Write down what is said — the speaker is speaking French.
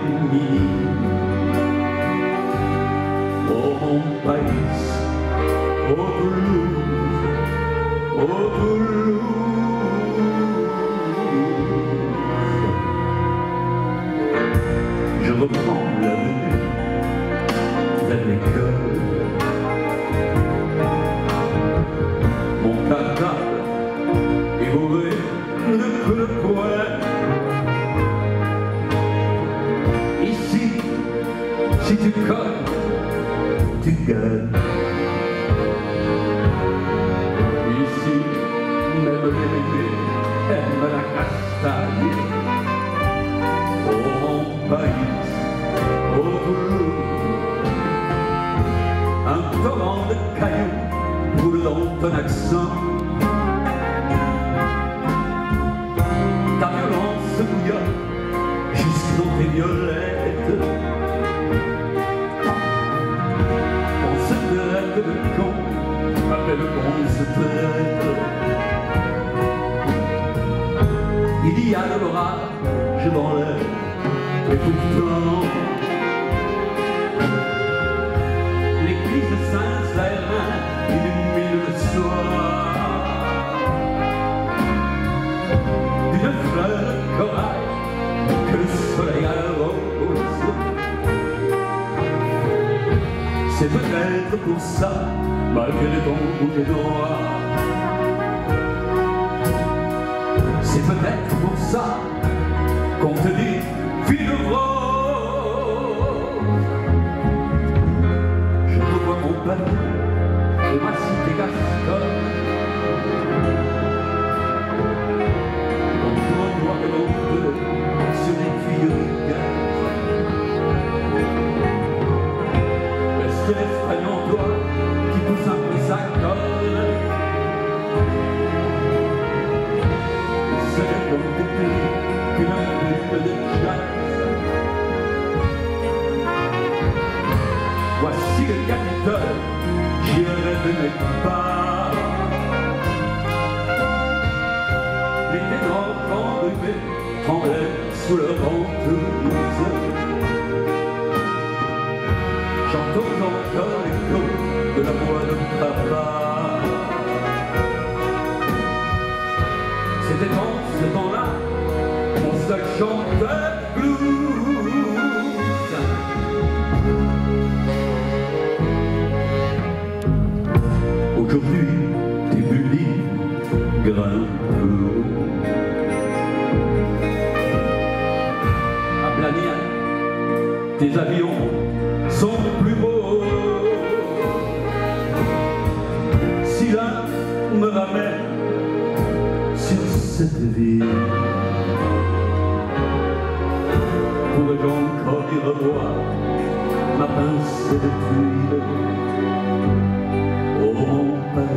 minimes. Oh mon pays, oh Toulouse, oh Toulouse. Je reprends l'avenue vers l'école. Mon cartable est bourré de coups de poing. Ici, si tu colles, tu gagnes. Ici, même les bébés aiment la castagne. Oh mon pays, oh Toulouse, un torrent de cailloux roule dans ton accent. Ta violence bouillonne jusque dans tes violettes. On se traite de con, avec le con se traite. Il y a de l'orage dans l'air, et pourtant l'église Saint-Zérin illumine le soir d'une fleur de corail que le soleil arrose. C'est peut-être pour ça, malgré ton bouquet noir, c'est peut-être pour ça qu'on te dit fille de rose. Je revois mon père et ma cité gasconne, dans ton doigt de l'eau sur les tuyaux de gaz. Est-ce que l'Espagne en toi qui pousse un peu sa colle? C'est comme des pays qu'une bulle de jazz. Voici le Capitole, j'y rêve mes pas. Les ténors enrhumés tremblaient sous leur ventouse. J'entends encore l'écho de la voix de papa. C'était dans ce temps-là mon seul chanteur blues. Aujourd'hui, tes bullines grimpent haut. À Blagnac, tes avions sont plus beaux. Si l'un me ramène sur cette ville, pourrais-je encore y revoir ma pincée de tuile? Oh mon père,